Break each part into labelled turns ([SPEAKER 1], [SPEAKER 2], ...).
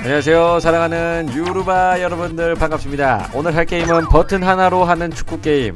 [SPEAKER 1] 안녕하세요. 사랑하는 유루바 여러분들 반갑습니다. 오늘 할 게임은 버튼 하나로 하는 축구 게임.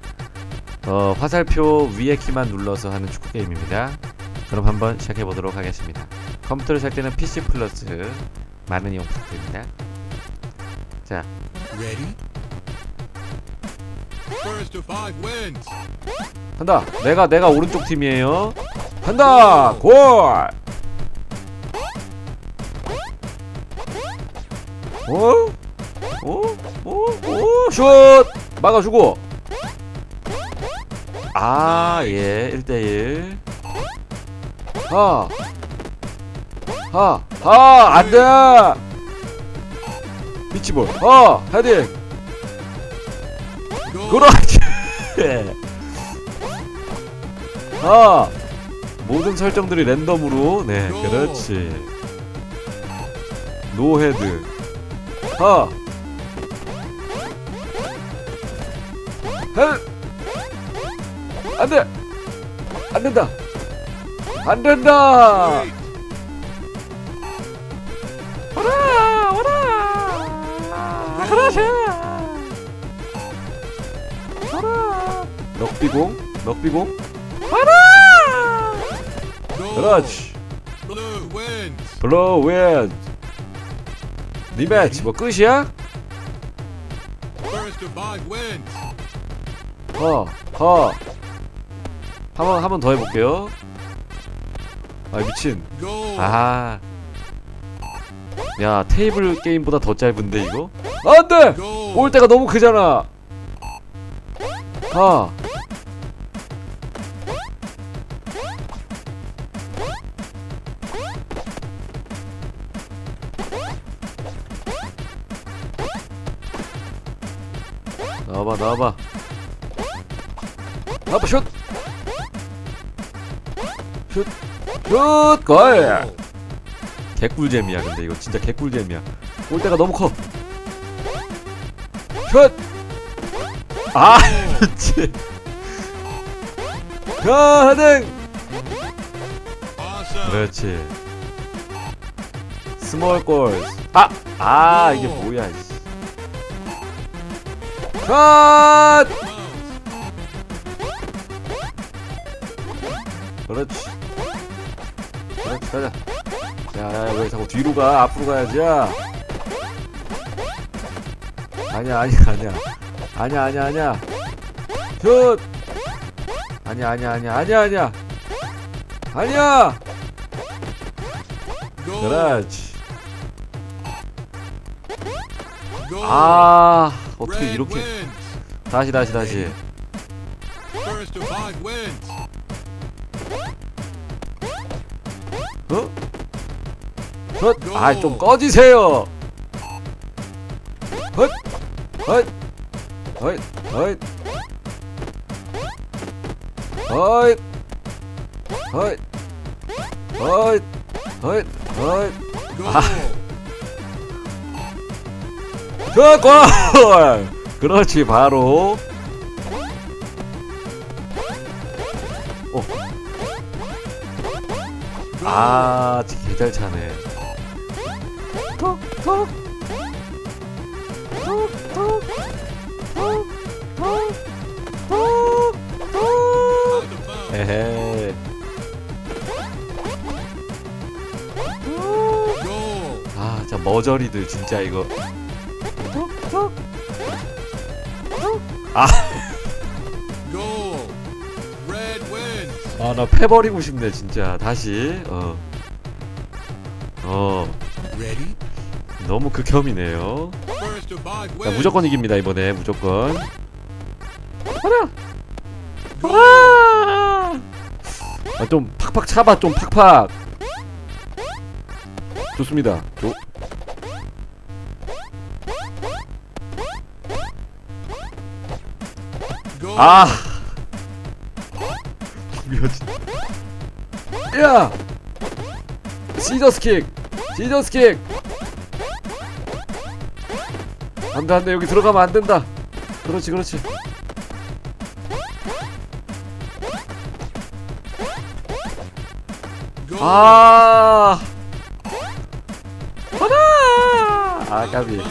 [SPEAKER 1] 화살표 위에 키만 눌러서 하는 축구 게임입니다. 그럼 한번 시작해 보도록 하겠습니다. 컴퓨터를 살 때는 PC 플러스 많은 이용 부탁드립니다. 자,
[SPEAKER 2] Ready? First to five wins.
[SPEAKER 1] 한다. 내가 오른쪽 팀이에요. 한다. 골. 슛! 막아주고! 예, 1대1. 안 돼! 미치볼. 헤딩! 그렇지! 모든 설정들이 랜덤으로. 네, 그렇지. 노헤드. 안돼! 안된다! 안된다! 오라! 그렇지! 럭비공? 그렇지! 블루 윈! 리매치 뭐 끝이야? 한 번 더 해볼게요. 미친. 야, 테이블 게임보다 더 짧은데 이거? 안돼! 골대가 너무 크잖아. 나와봐 슛! 골! 개꿀잼이야. 근데 이거 진짜 개꿀잼이야. 골대가 너무 커. 슛! 미치. 헤딩! 그렇지. 스몰 골. 이게 뭐야 이씨. 컷! 그렇지, 가자. 야, 왜 자꾸 뒤로 가? 앞으로 가야지. 아니야. 슛! 아니야. 그렇지. 어떻게 이렇게. 다시. 좀 꺼지세요. 골! 그렇지, 바로. 개잘 차네. 톡. 에헤. 진짜 머저리들 진짜 이거. 나 패버리고 싶네 진짜. 다시. 너무 극혐이네요. 자, 무조건 이깁니다 이번에. 무조건. 좀 팍팍 차봐. 좀 팍팍. 좋습니다. 야! 시저스킥! 안돼. 여기 들어가면 안된다. 그렇지. 하나! 아 까비.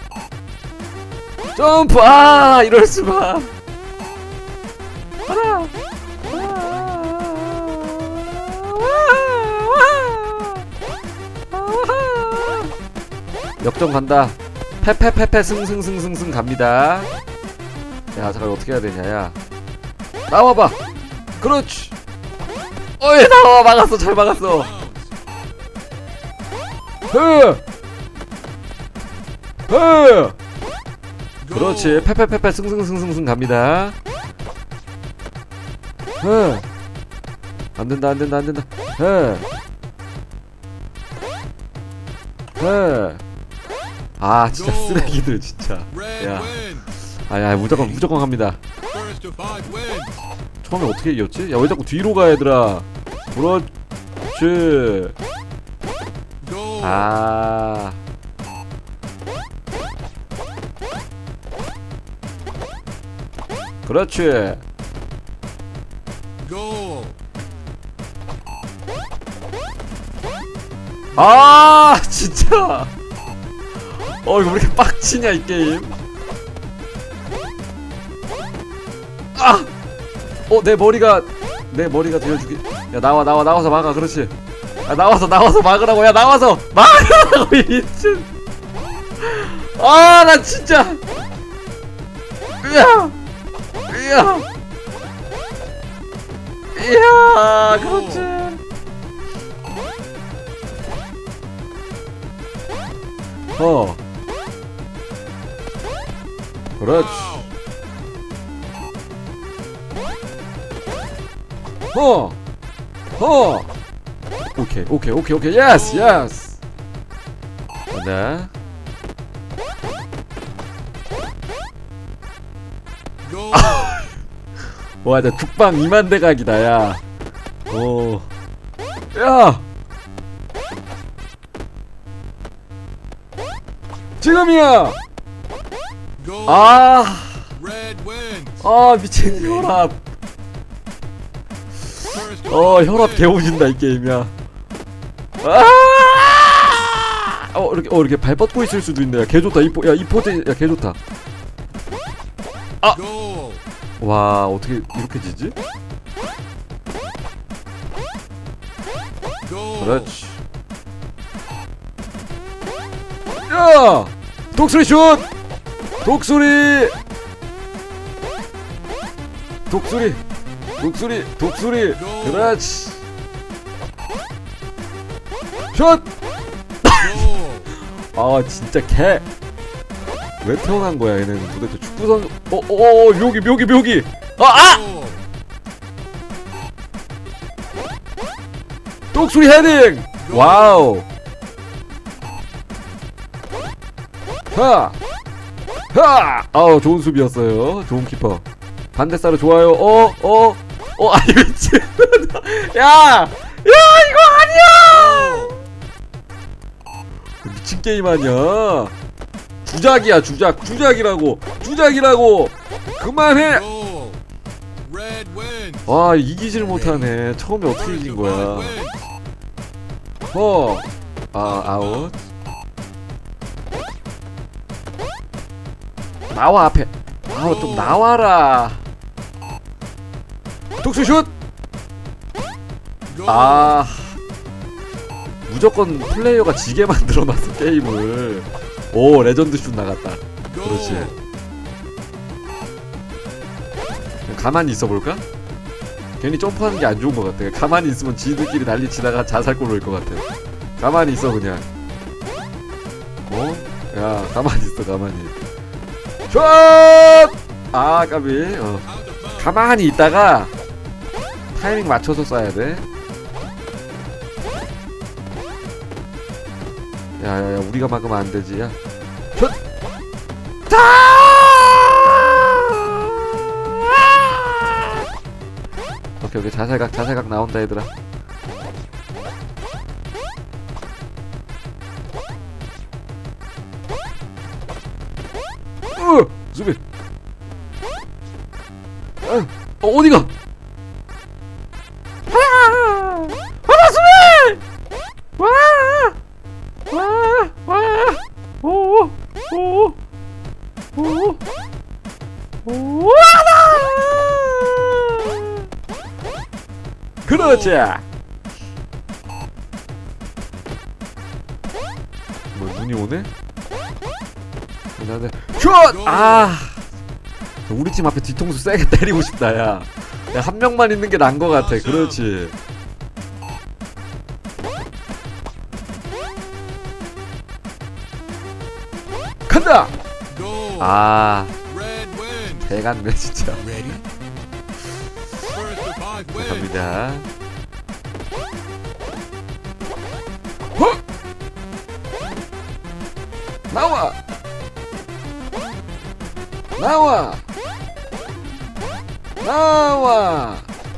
[SPEAKER 1] 점프! 아 이럴수가. 하나. 역전 간다. 패패패패 승승승승승 갑니다. 야 잠깐 어떻게 해야 되냐. 야 나와봐. 그렇지. 어이 나와. 막았어. 잘 막았어. 그렇지. 패패패패 승승승승승 갑니다. 안된다 안된다 안된다. 아 진짜 쓰레기들 진짜. 야 아야 무조건 갑니다. 처음에 어떻게 이겼지? 야 왜 자꾸 뒤로 가 얘들아. 그렇지. 아 그렇지. 아 진짜. 이거 왜 이렇게 빡치냐 이 게임. 아! 내 머리가 되어주기. 야 나와서 막아. 그렇지. 야 나와서 막으라고. 야 나와서 막으라고 미친. 아 나 진짜. 이야 그렇지. 그렇지. 오케이. 예스. 네. 와, 나 국방 2만 대 각이다, 야. 야! 지금이야! 미친 혈압. 혈압 개오진다, 이 게임이야. 이렇게 발 뻗고 있을 수도 있네. 개 좋다, 이 포즈, 야, 개 좋다. 와, 어떻게 이렇게 지지? 그렇지. 야! 독수리 슛! 독수리! 그렇지. 슛! 아, 진짜 개. 왜 태어난 거야, 얘는 도대체 축구 선수. 묘기. 독수리 헤딩! 와우! 좋은 수비였어요. 좋은 키퍼. 반대사로 좋아요. 아니 미친. 야 이거 아니야. 미친 게임 아니야. 주작이라고. 그만해. 와 이기질 못하네. 처음에 어떻게 이긴 거야. 아웃. 나와 앞에. 좀 나와라. 독수 슛. 무조건 플레이어가 지게 만들어놨어 게임을. 오 레전드 슛 나갔다. 그렇지. 가만히 있어볼까? 괜히 점프하는 게 안 좋은 것 같아. 가만히 있으면 지들끼리 난리 치다가 자살골 올 것 같아. 가만히 있어 그냥. 야 가만히 있어. 슛! 까비. 가만히 있다가 타이밍 맞춰서 쏴야 돼. 야 우리가 막으면 안 되지. 야 슛! 오케이 자살각 나온다 얘들아. 수비. 어디가? 수비! 그렇지. 뭐 눈이 오네? 슛! 아, 우리 팀 앞에 뒤통수 세게 때리고 싶다. 야, 한 명만 있는 게 나은 거 같아. 그렇지. 간다.
[SPEAKER 2] Goal.
[SPEAKER 1] 아,
[SPEAKER 2] Red wins.
[SPEAKER 1] 대갔네 진짜.
[SPEAKER 2] Ready? First to 5 wins.
[SPEAKER 1] 갑니다. 헉! 나와! 나와! 나와!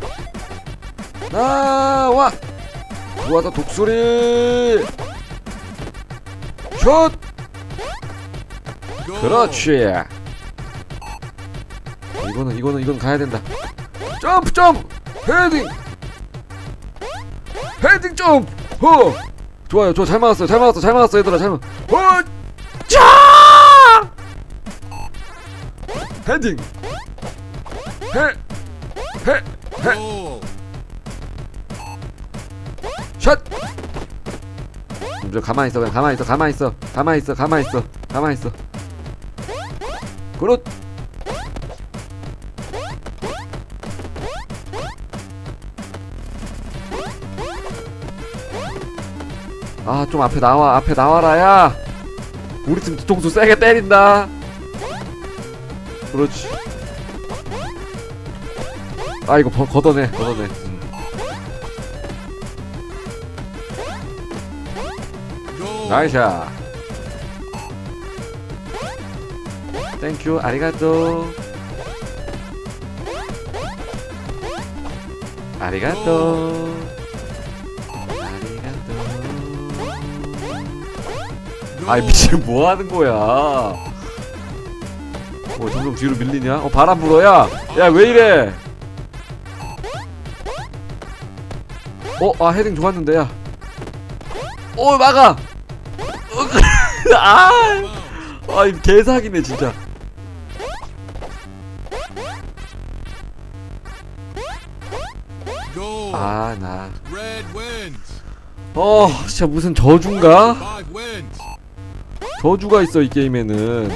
[SPEAKER 1] 나와! 좋아다 독수리! 슛!
[SPEAKER 2] Goal.
[SPEAKER 1] 그렇지. 이거는 가야 된다. 점프 점프 헤딩 헤딩 점프. 허 좋아요. 잘 막았어요. 얘들아. 잘 막. 자 헤딩 헤
[SPEAKER 2] Goal.
[SPEAKER 1] 샷. 좀 가만히 있어. 그렇. 아, 좀 앞에 나와라, 야. 우리 팀 뒤통수 세게 때린다. 그렇지. 아, 이거 걷어내.
[SPEAKER 2] Goal.
[SPEAKER 1] 나이샤. 땡큐, 아리가또. 아이 미친 뭐 하는 거야? 점점 뒤로 밀리냐? 바람 불어야. 야 왜 이래? 헤딩 좋았는데 야. 막아. 이 개사기네 진짜.
[SPEAKER 2] Goal.
[SPEAKER 1] 나.
[SPEAKER 2] Red wins.
[SPEAKER 1] 진짜 무슨 저주인가?
[SPEAKER 2] 5 wins.
[SPEAKER 1] 저주가 있어 이 게임에는.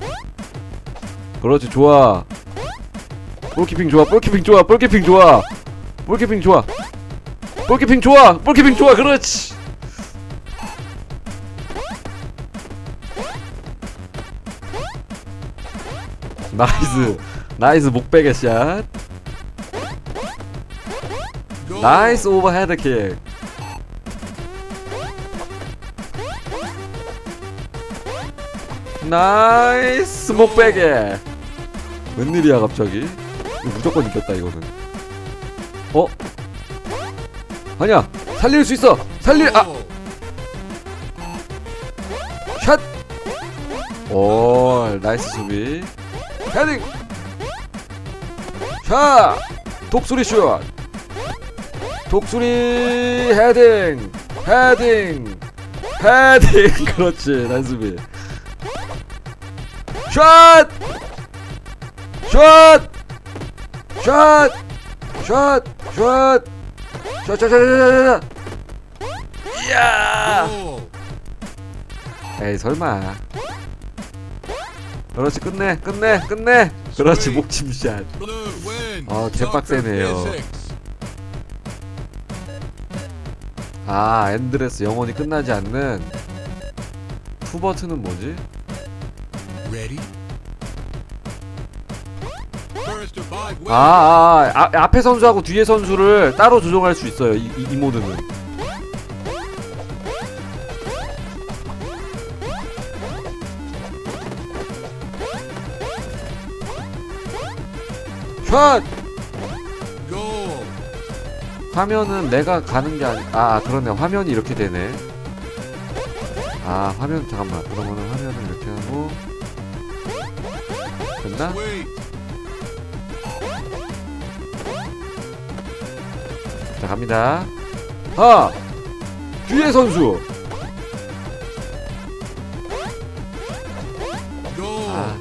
[SPEAKER 1] 그렇지 좋아. 볼키핑 좋아. 그렇지. 나이스 목베개 샷.
[SPEAKER 2] Goal.
[SPEAKER 1] 나이스 오버헤드 킥. 나이스 목베개. 웬일이야 갑자기? 이거 무조건 이겼다 이거는. 아니야 살릴 수 있어.
[SPEAKER 2] Goal.
[SPEAKER 1] 샷. 나이스 수비. 헤딩. 샷. 독수리 슛. 독수리 헤딩. 그렇지 나이스 수비. 샷. 이야.
[SPEAKER 2] Goal.
[SPEAKER 1] 에이 설마. 그렇지 끝내. 그렇지 목침샷.
[SPEAKER 2] Blue wins.
[SPEAKER 1] 개빡세네요.
[SPEAKER 2] Soccer physics.
[SPEAKER 1] 엔드레스 영원히 끝나지 않는 투버튼은 뭐지?
[SPEAKER 2] Ready? First to 5 wins.
[SPEAKER 1] 앞에 선수하고 뒤에 선수를 따로 조정할 수 있어요. 이 모드는. 샷!
[SPEAKER 2] Goal.
[SPEAKER 1] 화면은 내가 가는 게 그러네. 화면이 이렇게 되네. 화면 잠깐만. 그러면은 화면을 이렇게 하고 됐나?
[SPEAKER 2] Sweet.
[SPEAKER 1] 자 갑니다. 뒤에 선수.
[SPEAKER 2] Goal.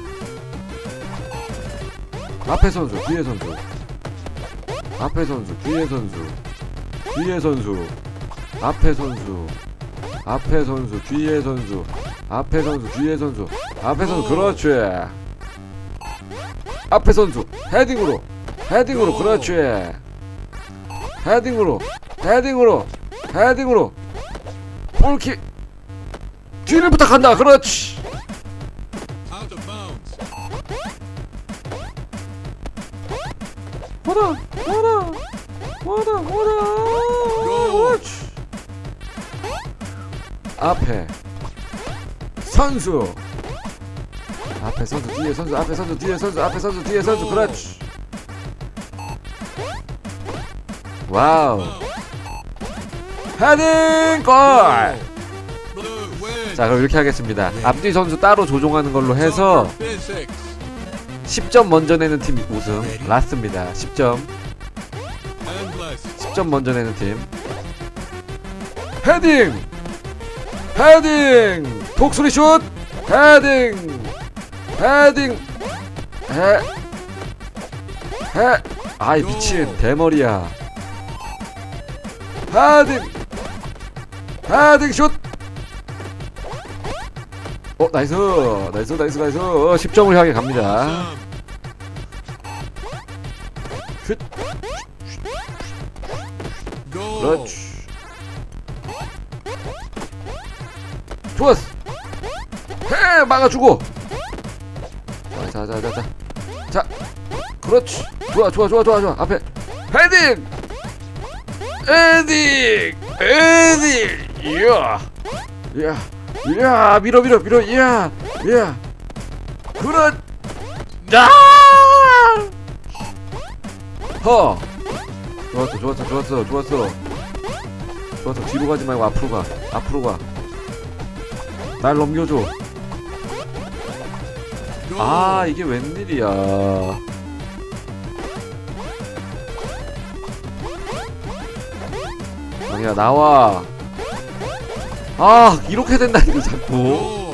[SPEAKER 1] 앞에 선수, 뒤에 선수. 뒤에 선수, 앞에 선수, 앞에 선수, 뒤에 선수, 앞에 선수, 뒤에 선수, 앞에 선수. 그렇지. 앞에 선수 헤딩으로, 헤딩으로. 그렇지. 헤딩으로, 헤딩으로, 헤딩으로. 골킥. 뒤를 부탁한다. 그렇지.
[SPEAKER 2] Out of bounds.
[SPEAKER 1] 와라, 와라, 와라, 와라. 그렇지. 앞에 선수, 앞에 선수, 뒤에 선수, 앞에 선수, 뒤에 선수, 앞에 선수, 뒤에 선수. 그렇지. 와우. 헤딩 골.
[SPEAKER 2] Blue win.
[SPEAKER 1] 자, 그럼 이렇게 하겠습니다. 앞뒤 선수 따로 조종하는 걸로 해서
[SPEAKER 2] Soccer physics.
[SPEAKER 1] 10점 먼저 내는 팀 우승. 라스트입니다. 10점.
[SPEAKER 2] Endless.
[SPEAKER 1] 10점 먼저 내는 팀. 헤딩! 헤딩! 독수리 슛! 헤딩! 헤딩! 아이 미친 대머리야. 헤딩! 헤딩 슛! 나이스! 나이스 나이스 나이스. 10점을 향해 갑니다.
[SPEAKER 2] Awesome.
[SPEAKER 1] 슛!
[SPEAKER 2] Goal.
[SPEAKER 1] 그렇지. 좋았어. 해 막아주고. 자, 그렇지. 좋아. 앞에 헤딩. 이야, 밀어. 이야. 그렇. 야. 허. 좋았어. 뒤로 가지 말고 앞으로 가. 날 넘겨줘.
[SPEAKER 2] Goal.
[SPEAKER 1] 아, 이게 웬일이야. 야, 나와. 아, 이렇게 된다니까 자꾸.
[SPEAKER 2] Goal.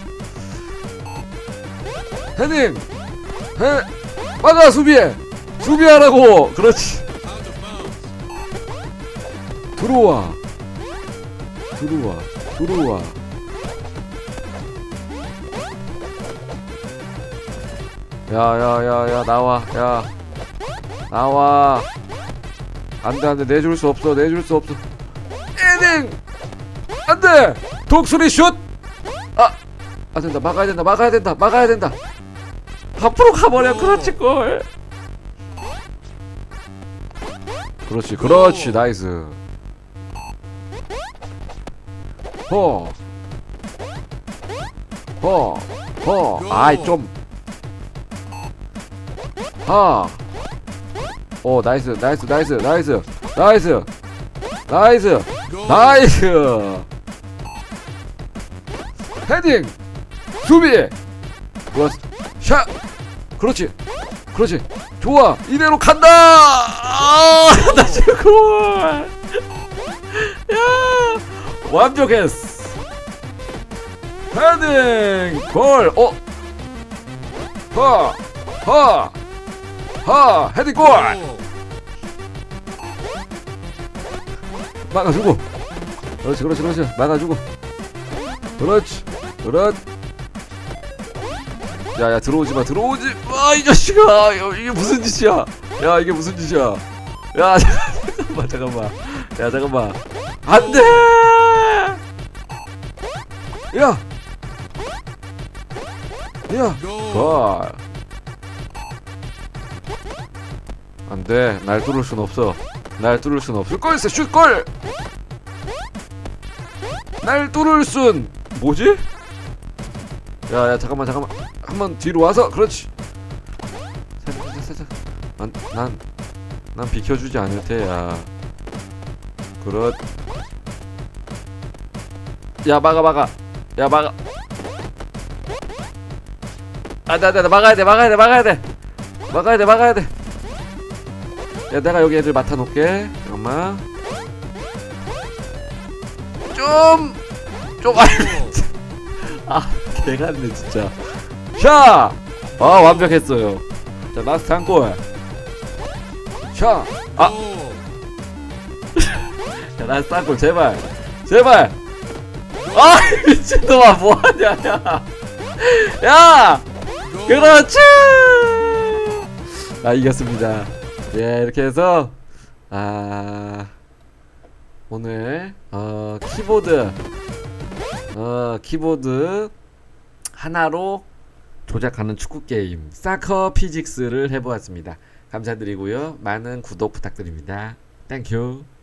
[SPEAKER 1] 헤딩. 막아. 수비하라고. 그렇지.
[SPEAKER 2] Out of bounds.
[SPEAKER 1] 들어와. 야, 나와. 안돼. 내줄 수 없어. 헤딩. 안돼. 독수리 슛. 안된다. 막아야 된다. 앞으로 가버려. 그렇지. 골. 그렇지. 나이스. 아이 좀. 나이스. 헤딩. 수비. 좋았어. 샷. 그렇지. 좋아. 이대로 간다. 나 지금 골. 야, 완벽했어. 헤딩 골. 헤딩 골.
[SPEAKER 2] Goal.
[SPEAKER 1] 막아주고. 그렇지. 막아주고. 그렇지. 야, 들어오지 마. 이 자식아. 이게 무슨 짓이야. 야, 잠깐만. 안 돼. 야.
[SPEAKER 2] Goal.
[SPEAKER 1] 골. 안 돼. 날 뚫을 순 없어. 골. 슛골. 날 뚫을 순. 뭐지? 야, 잠깐만. 한번 뒤로 와서. 그렇지. 살짝. 난 비켜주지 않을 테야. 야, 막아. 나 막아야 돼. 야, 내가 여기 애들 맡아놓을게. 잠깐만. 좀. 개같네 진짜. 샤. 완벽했어요. 자, 라스트 한 골. 샤.
[SPEAKER 2] Goal.
[SPEAKER 1] 야, 난 쌍골 제발 제발. 아 미친놈아 뭐하냐 야. 야 그렇지. 아 이겼습니다. 예 이렇게 해서 오늘 키보드 하나로 조작하는 축구 게임 사커 피직스를 해보았습니다. 감사드리고요. 많은 구독 부탁드립니다. 땡큐.